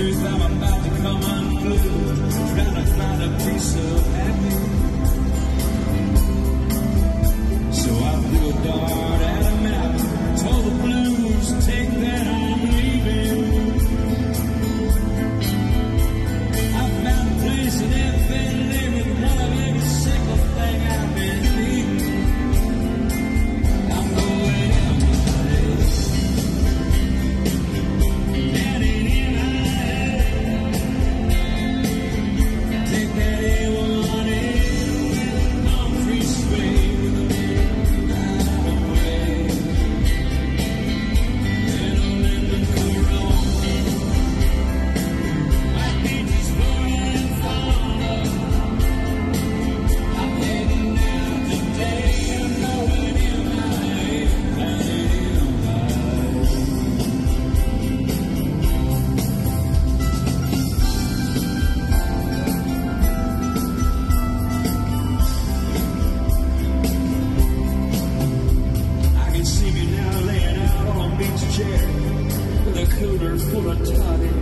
truth, I'm about to come unglued, trying to find a piece of happy. So I threw a dart at a map, told the blues, take that, I'm leaving. I found a place in Infinity with one of every single thing I've been needing. I'm going in my place, and in my head, take that A1 in with a concrete sway with a big right away. And a Linden Corona, my peaches blowing far. I'm heading out today, I'm going in my head, and in my eyes. I can see me now laying out on a beach chair with a cooler full of toddy.